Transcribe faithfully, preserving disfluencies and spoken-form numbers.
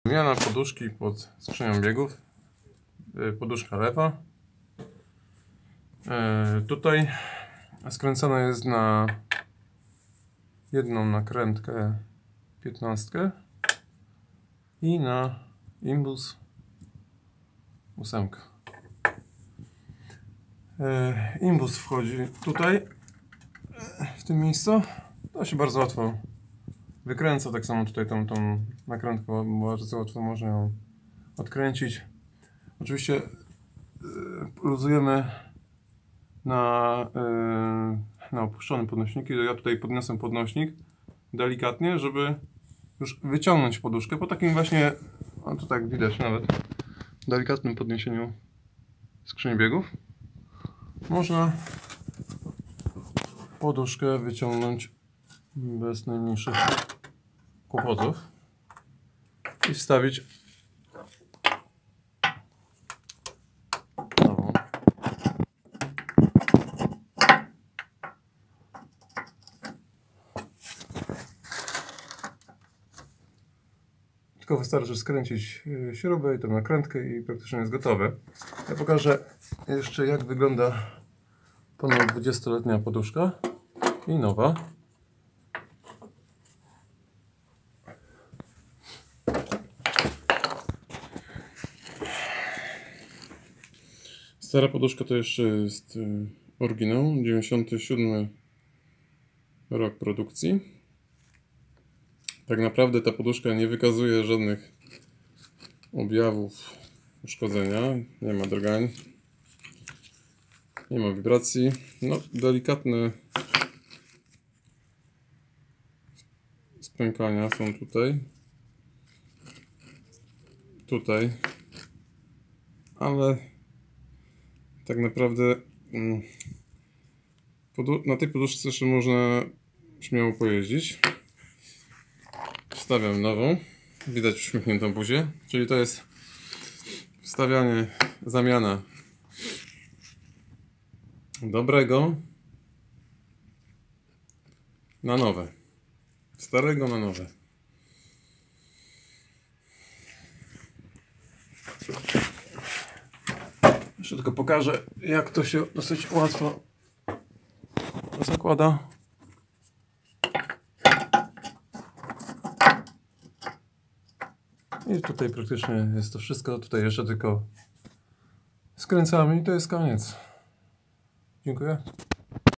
Wymiana poduszki pod skrzynią biegów. Poduszka lewa. Tutaj skręcona jest na jedną nakrętkę piętnastkę i na imbus ósemkę. Imbus wchodzi tutaj, w tym miejscu. To się bardzo łatwo wykręca, tak samo tutaj tą, tą nakrętkę bardzo łatwo można ją odkręcić. Oczywiście yy, luzujemy na, yy, na opuszczone podnośniki. Ja tutaj podniosę podnośnik delikatnie, żeby już wyciągnąć poduszkę po takim właśnie, a to tak widać nawet, delikatnym podniesieniu skrzyni biegów. Można poduszkę wyciągnąć bez najmniejszych kłopotów i wstawić nową. Tylko wystarczy skręcić śrubę i tę nakrętkę i praktycznie jest gotowe. Ja pokażę jeszcze, jak wygląda ponad dwudziestoletnia poduszka i nowa. Stara poduszka to jeszcze jest oryginał, dziewięćdziesiąty siódmy rok produkcji. Tak naprawdę ta poduszka nie wykazuje żadnych objawów uszkodzenia, nie ma drgań, nie ma wibracji. No, delikatne spękania są tutaj, tutaj, ale tak naprawdę na tej poduszce jeszcze można śmiało pojeździć. Wstawiam nową, widać uśmiechniętą buzię, czyli to jest wstawianie, zamiana dobrego na nowe, starego na nowe. Jeszcze tylko pokażę, jak to się dosyć łatwo zakłada. I tutaj praktycznie jest to wszystko. Tutaj jeszcze tylko skręcamy i to jest koniec. Dziękuję.